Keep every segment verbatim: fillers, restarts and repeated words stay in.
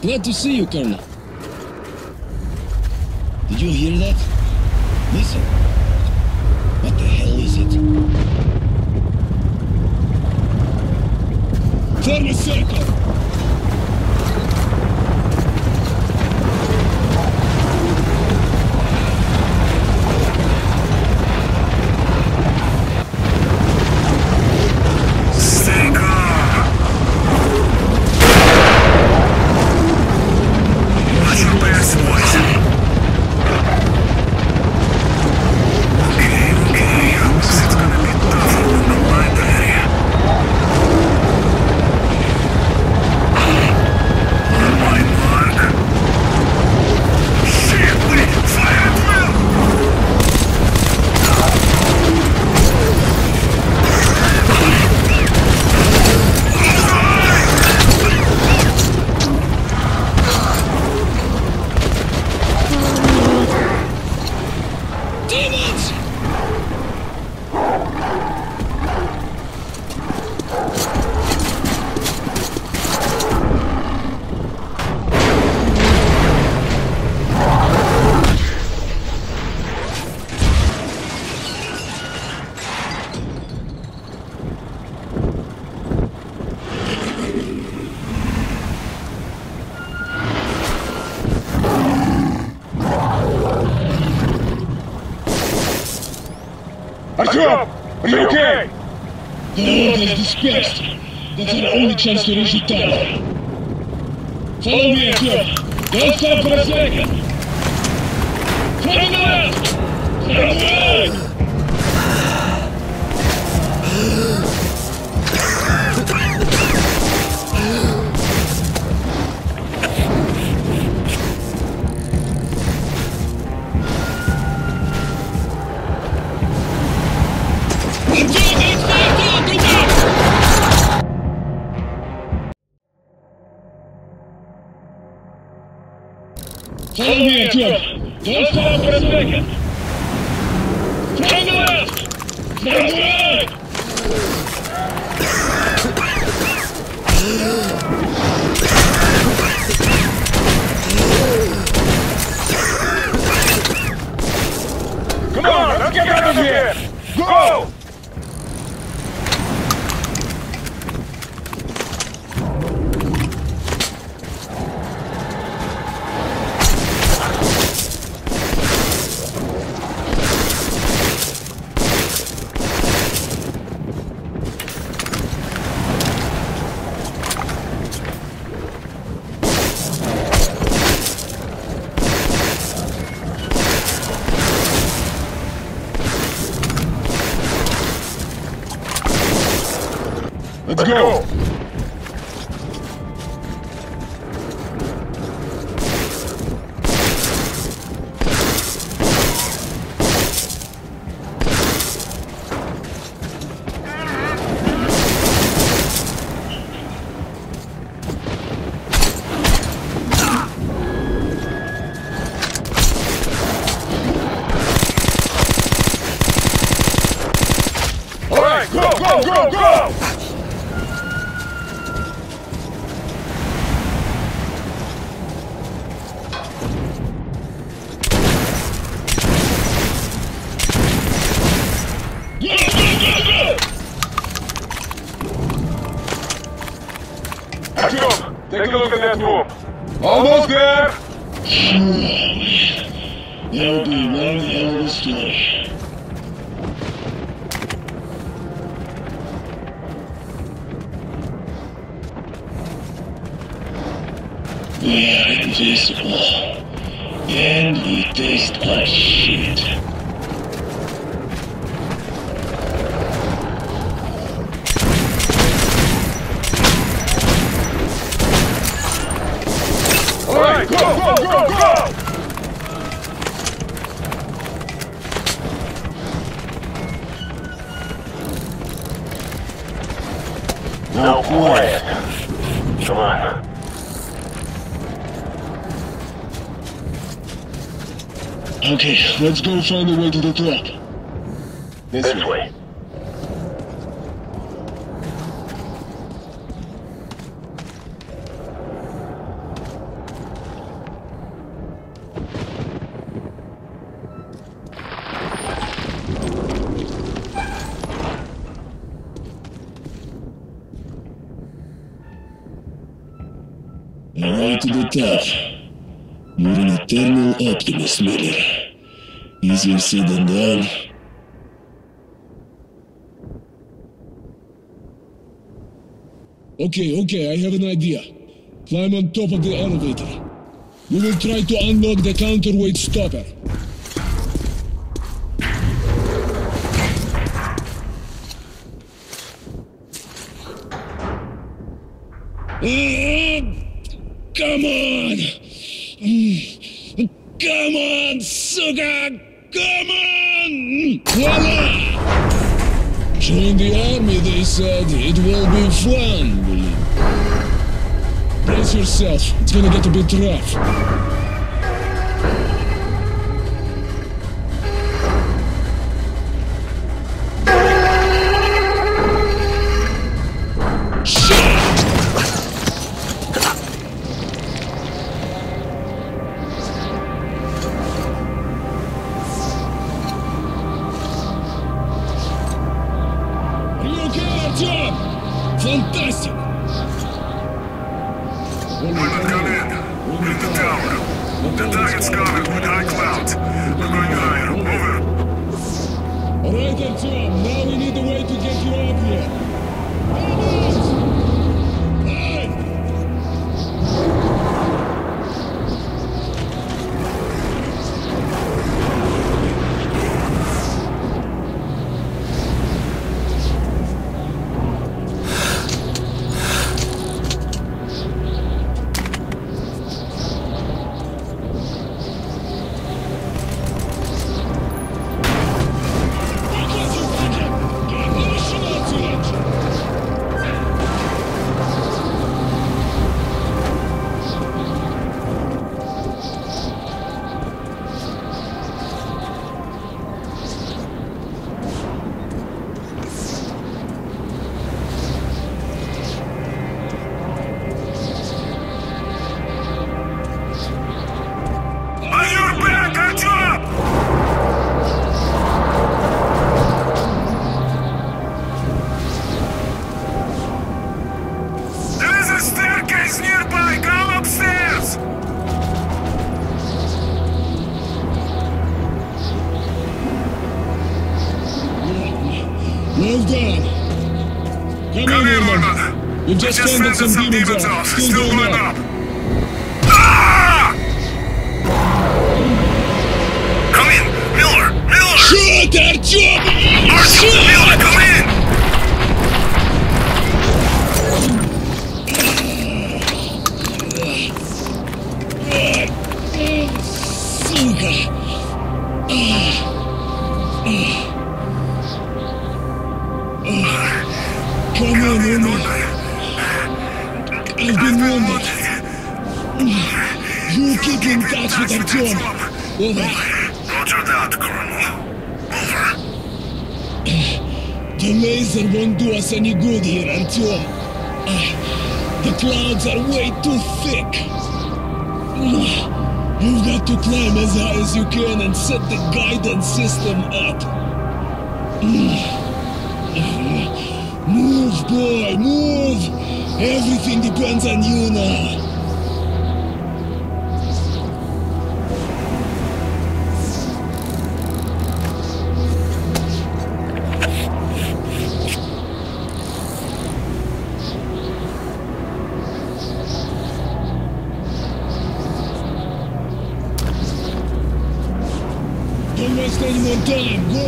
Glad to see you, Colonel. Did you hear that? Listen. What the hell is it? Form a circle! Artyom! Are you okay? The horde has dispersed. That's our only chance to reach the tower. Follow me, Artyom. Don't stop for a second. Turn the left! Turn the right! Follow me, Artyom. Don't stop for a second. Turn the left! Turn the right! Come on, let's get out of here! Go! Let's go! All right, go, go, go, go! Artyom, take a look at that room. Almost there! There'll be one hell of a story. We are invisible, and we taste like shit. Alright, go, go, go, go! Now quiet. Come on. Okay, let's go find a way to the trap. This, This way. way. way to the top. You're an eternal optimist, Miller. Easier said than done. Okay, okay, I have an idea. Climb on top of the elevator. We will try to unlock the counterweight stopper. Ah, come on! Come on, sugar! Come on! Voila! Join the army, they said. It will be fun. Brace yourself. It's gonna get a bit rough. Fantastic! We've come in. We're in the tower. The target's covered with high clouds. We're going higher. Over. Alright, Artyom. Now we need a way to get you up here. Vamos! Hey! Well done. Come, Come in, in, Norman. Norman. We've just, just fended some, some demons, demons off. off. Still, Still going, going up. up. Ah! Come in, Miller. Miller. Shoot, Artyom! Artyom, Shoot! Miller, come in. Сука! Come on, Norman. I've been wounded. You keep in touch with Artyom. Over. Roger that, Colonel. Over. The laser won't do us any good here, Artyom. The clouds are way too thick. You've got to climb as high as you can and set the guidance system up. Move, boy, move! Everything depends on you now. Don't waste any more time, go!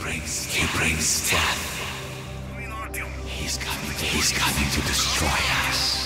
brings, he brings death. He's coming, he's coming to destroy us.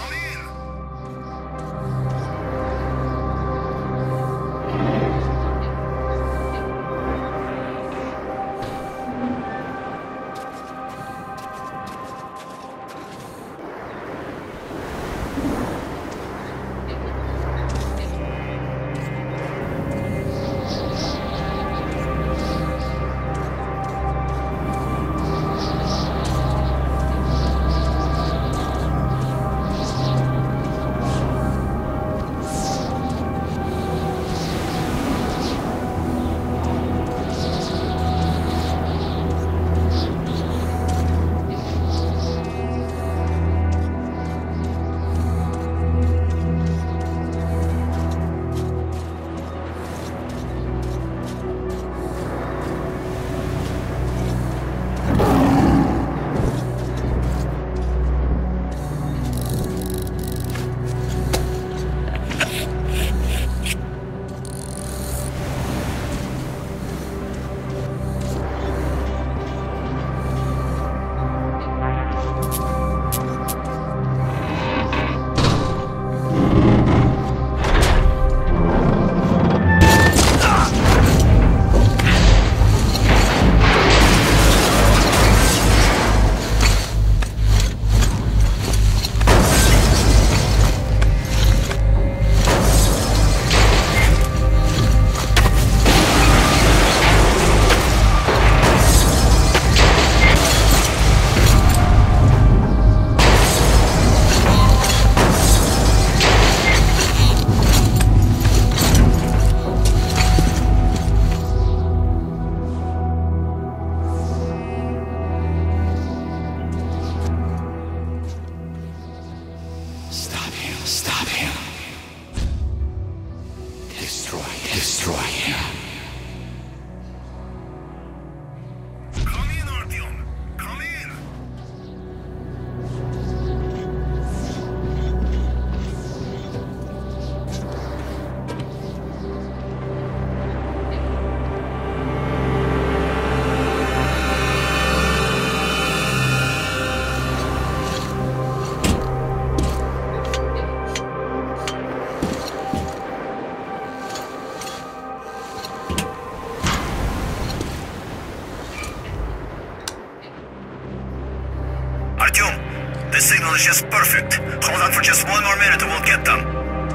This signal is just perfect. Hold on for just one more minute and we'll get them.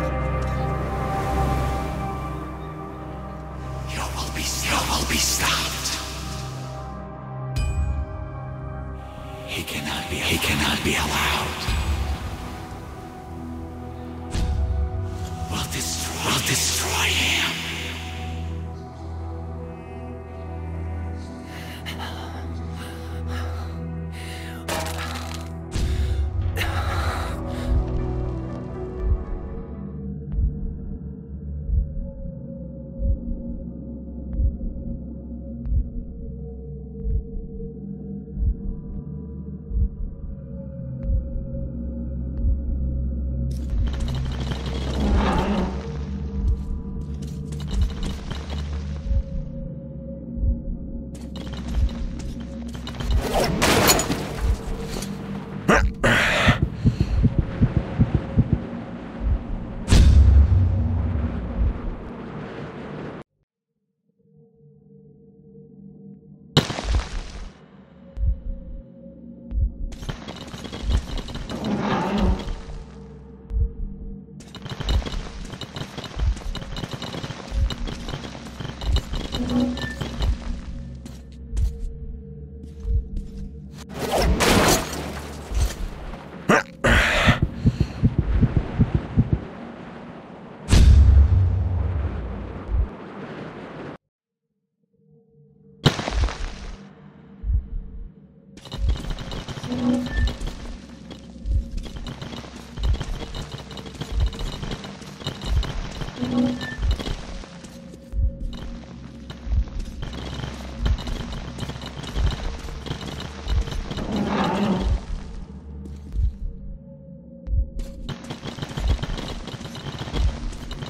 You will be, you will be stopped. He cannot be, he cannot be allowed. We'll destroy, we'll destroy him.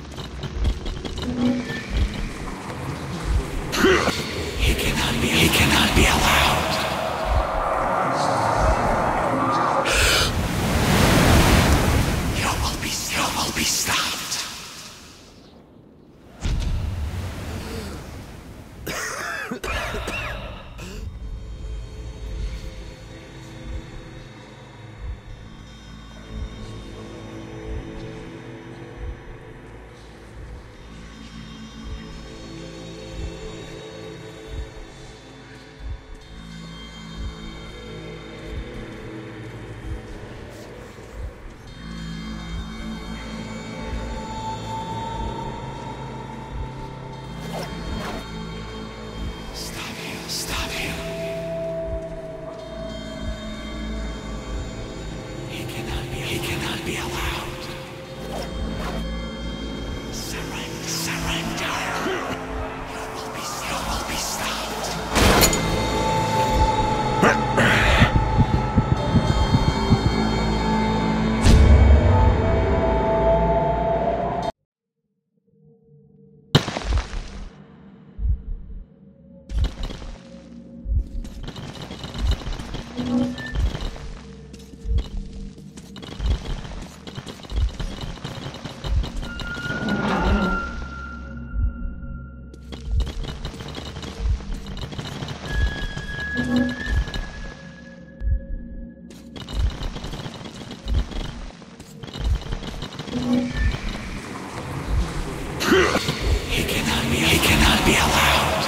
He cannot be, he cannot cannot be allowed. You will be, you will be stopped. Stop him. He cannot be, he cannot be allowed. Surrender, surrender. You will be, you will be stopped. He cannot be, he cannot be allowed.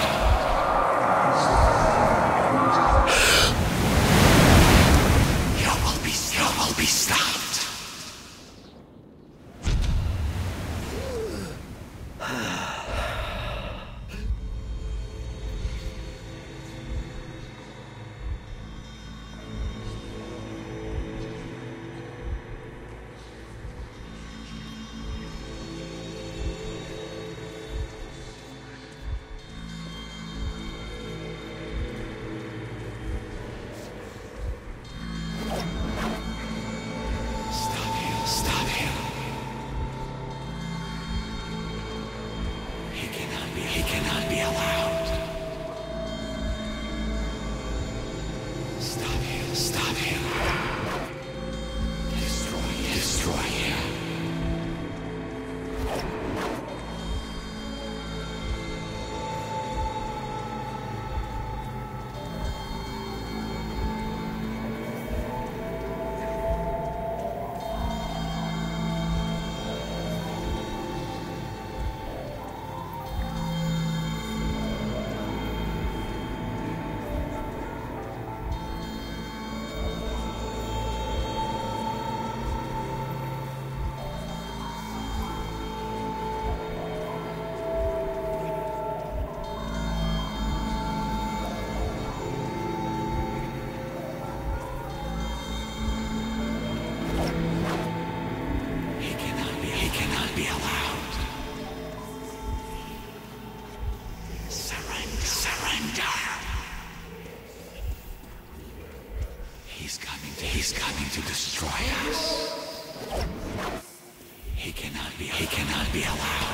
You will be, you will be stopped. Stop him. He cannot be, he cannot be allowed. Stop him, stop him. Destroy, destroy him. Be allowed. Surrender, surrender. He's coming to, he's coming to destroy us. He cannot be, he cannot be allowed.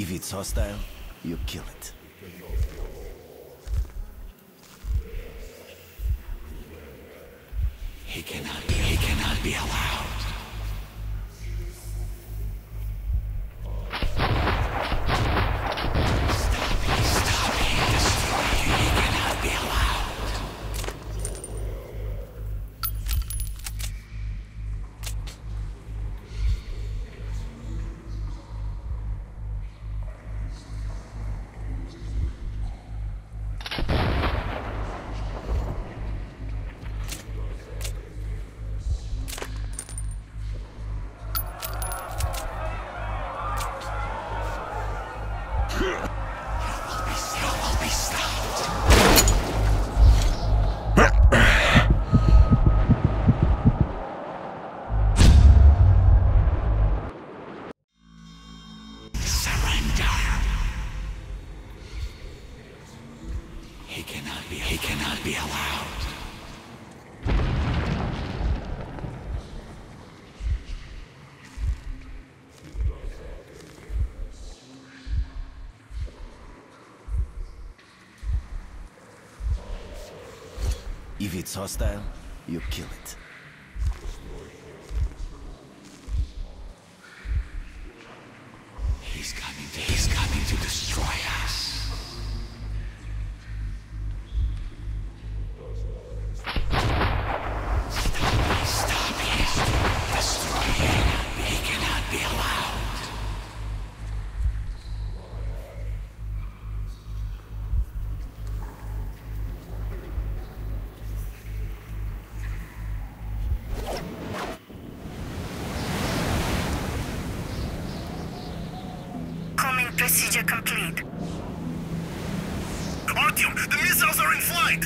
If it's hostile, you kill it. He cannot be, he cannot be allowed. Stop him, stop him, destroy him. He cannot be allowed. He cannot be, he cannot be allowed. If it's hostile, you kill it. He's coming to, he's coming to destroy us. Procedure complete. Artyom, the missiles are in flight!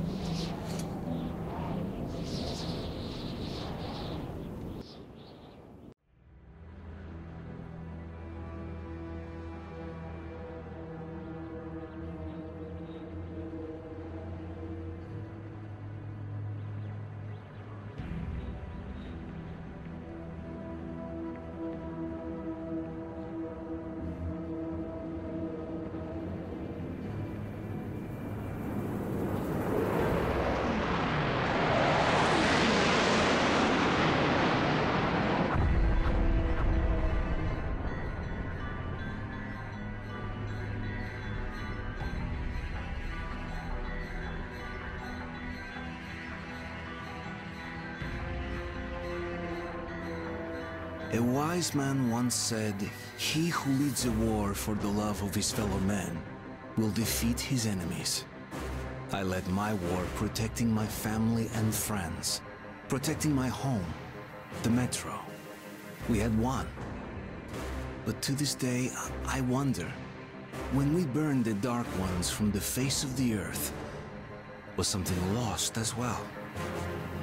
A wise man once said, "He who leads a war for the love of his fellow men will defeat his enemies." I led my war protecting my family and friends, protecting my home, the metro. We had won. But to this day, I wonder, when we burned the Dark Ones from the face of the earth, was something lost as well?